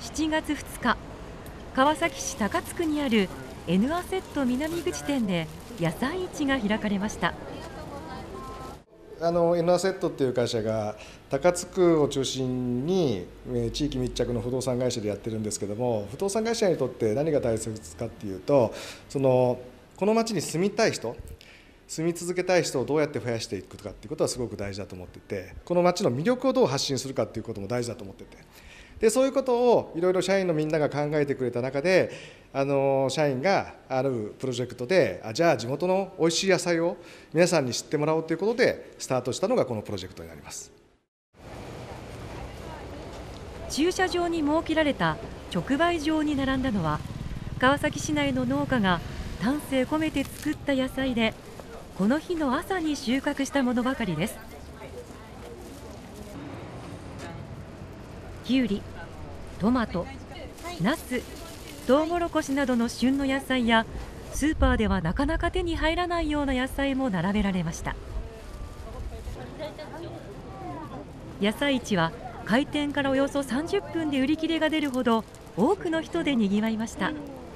7月2日、川崎市高津区にある N アセット南口店で野菜市が開かれました。 N アセットっていう会社が高津区を中心に地域密着の不動産会社でやってるんですけども、不動産会社にとって何が大切かっていうと、この町に住みたい人、住み続けたい人をどうやって増やしていくかっていうことはすごく大事だと思ってて、この町の魅力をどう発信するかっていうことも大事だと思ってて、でそういうことをいろいろ社員のみんなが考えてくれた中で、社員があるプロジェクトで、じゃあ地元のおいしい野菜を皆さんに知ってもらおうということでスタートしたのがこのプロジェクトになります。 駐車場に設けられた直売所に並んだのは、川崎市内の農家が丹精込めて作った野菜で、この日の朝に収穫したものばかりです。きゅうり、トマト、ナス、トウモロコシなどの旬の野菜や、スーパーではなかなか手に入らないような野菜も並べられました。野菜市は開店からおよそ30分で売り切れが出るほど多くの人でにぎわいました。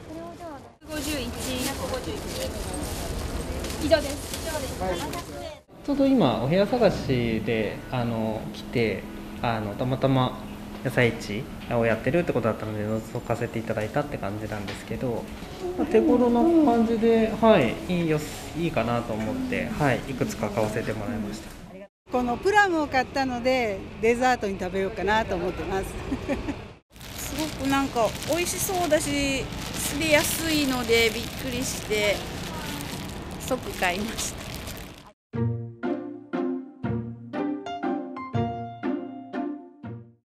以上です。 ちょうど今お部屋探しで来てたまたま野菜市をやってるってことだったので覗かせていただいたって感じなんですけど、手頃な感じで、いいかなと思って、いくつか買わせてもらいました。 このプラムを買ったのでデザートに食べようかなと思ってますすごくなんか美味しそうだし、すりやすいのでびっくりして即買いました。